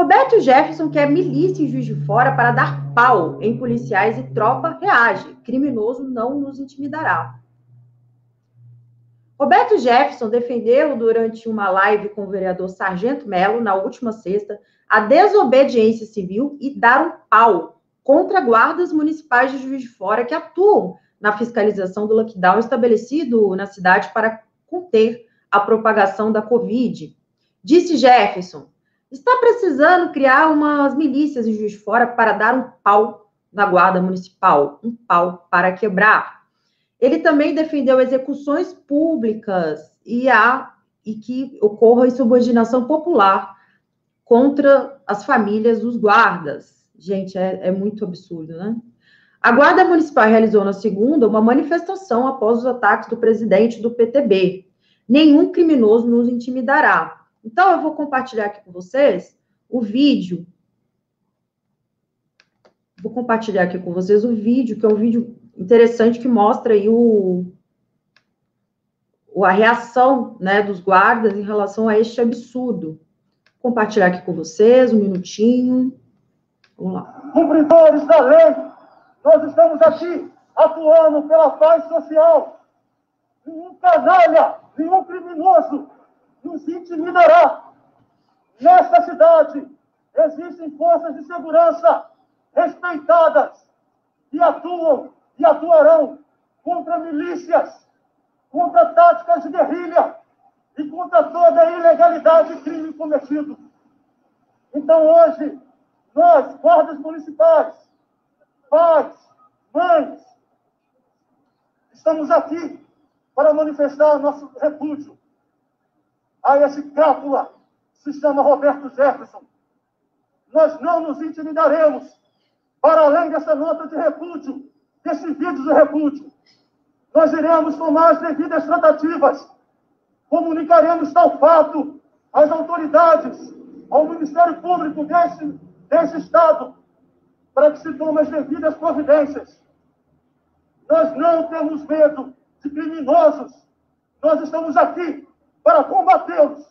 Roberto Jefferson quer milícia em Juiz de Fora para dar pau em policiais e tropa reage. Criminoso não nos intimidará. Roberto Jefferson defendeu durante uma live com o vereador Sargento Melo, na última sexta, a desobediência civil e dar um pau contra guardas municipais de Juiz de Fora que atuam na fiscalização do lockdown estabelecido na cidade para conter a propagação da Covid. Disse Jefferson: está precisando criar umas milícias em Juiz de Fora para dar um pau na guarda municipal, um pau para quebrar. Ele também defendeu execuções públicas e que ocorra insubordinação popular contra as famílias dos guardas. Gente, é muito absurdo, né? A Guarda Municipal realizou na segunda uma manifestação após os ataques do presidente do PTB. Nenhum criminoso nos intimidará. Então, eu vou compartilhar aqui com vocês o vídeo. Vou compartilhar aqui com vocês o vídeo, que é um vídeo interessante que mostra aí a reação, né, dos guardas em relação a este absurdo. Vou compartilhar aqui com vocês, um minutinho. Vamos lá. Cumpridores da lei, nós estamos aqui atuando pela paz social. Nenhum canalha, nenhum criminoso nos intimidará. Nesta cidade existem forças de segurança respeitadas que atuam e atuarão contra milícias, contra táticas de guerrilha e contra toda a ilegalidade e crime cometido. Então, hoje, nós, guardas municipais, pais, mães, estamos aqui para manifestar nosso repúdio a esse cápula que se chama Roberto Jefferson. Nós não nos intimidaremos. Para além dessa nota de repúdio, desse vídeo de repúdio, nós iremos tomar as devidas tratativas, comunicaremos tal fato às autoridades, ao Ministério Público desse Estado, para que se tomem as devidas providências. Nós não temos medo de criminosos, nós estamos aqui para combatê-los.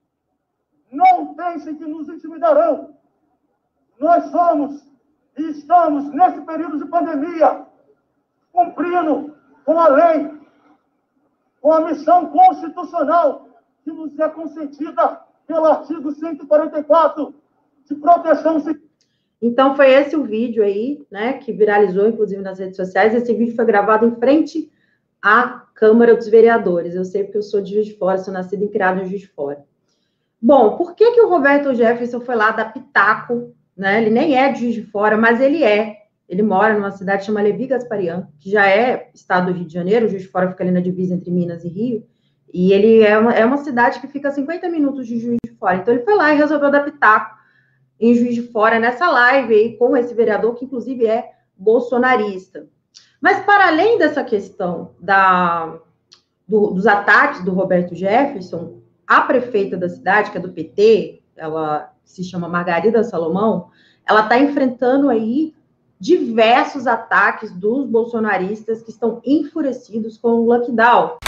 Não pensem que nos intimidarão. Nós somos e estamos, nesse período de pandemia, cumprindo com a lei, com a missão constitucional que nos é concedida pelo artigo 144 de proteção civil. Então, foi esse o vídeo aí, né, que viralizou, inclusive, nas redes sociais. Esse vídeo foi gravado em frente à Câmara dos Vereadores. Eu sei porque eu sou de Juiz de Fora, sou nascida e criada em Juiz de Fora. Bom, por que o Roberto Jefferson foi lá dar pitaco, né? Ele nem é de Juiz de Fora, mas ele é. Ele mora numa cidade chamada Levi Gasparian, que já é estado do Rio de Janeiro. Juiz de Fora fica ali na divisa entre Minas e Rio. E ele é uma cidade que fica a 50 minutos de Juiz de Fora. Então, ele foi lá e resolveu dar pitaco em Juiz de Fora, nessa live aí, com esse vereador, que inclusive é bolsonarista. Mas, para além dessa questão dos ataques do Roberto Jefferson, a prefeita da cidade, que é do PT, ela se chama Margarida Salomão, ela está enfrentando aí diversos ataques dos bolsonaristas que estão enfurecidos com o lockdown.